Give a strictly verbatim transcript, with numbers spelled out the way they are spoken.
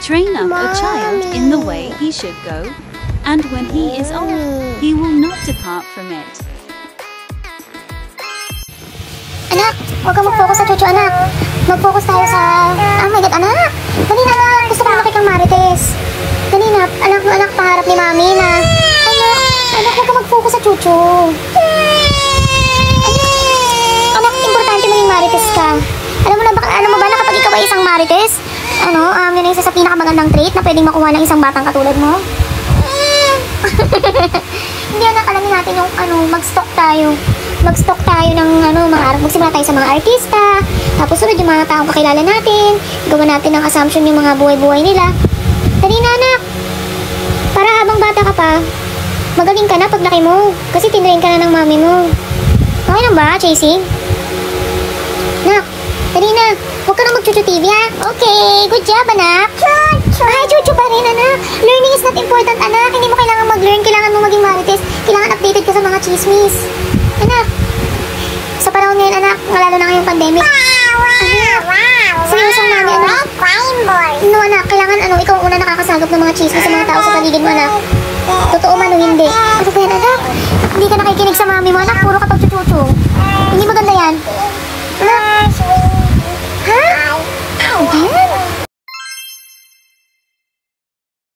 Train up a child in the way he should go, and when he is old, he will not depart from it. Anak, huwag kang mag-focus sa chuchu, anak. Mag-focus tayo sa... Oh my God, anak! Dali na, anak. Gusto ko makita kang Marites. Dali na, anak, anak, pangarap ni Mami na. Anak, anak, huwag kang mag-focus sa chuchu. Anak, anak, importante mo yung Marites ka. Alam mo na, baka, alam mo ba na kapag ikaw ay isang Marites, ano, um, yun ay isa sa pinakamagandang trait na pwedeng makuha ng isang batang katulad mo? Hindi, anak, alamin natin yung, ano, mag-stock tayo. Mag-stock tayo ng, ano, mga arap. Magsimula tayo sa mga artista. Tapos sunod yung mga taong kakilala natin. Gawa natin ng assumption yung mga buhay-buhay nila. Dali na, anak. Para habang bata ka pa, magaling ka na pag laki mo. Kasi tinrain ka na ng mami mo. Okay lang ba, Chasey? Anak, dali na. Huwag ka na mag-chuchu T V, ha? Okay, good job, anak. Chuchu. Ay, chuchu pa rin, anak. Learning is not important, anak. Hindi mo kailangan mag-learn. Kailangan mo maging Marites. Kailangan updated ka sa mga chismis. Anak, sa panahon ngayon, anak, lalo na ngayong pandemic. Anak, seryosong mami, anak. No, anak, kailangan, ano, ikaw ang una nakakasagap ng mga chismis sa mga tao sa paligid mo, anak. Totoo man o hindi. Ano ba yan, anak? Hindi ka nakikinig sa mami mo, anak. Puro kapag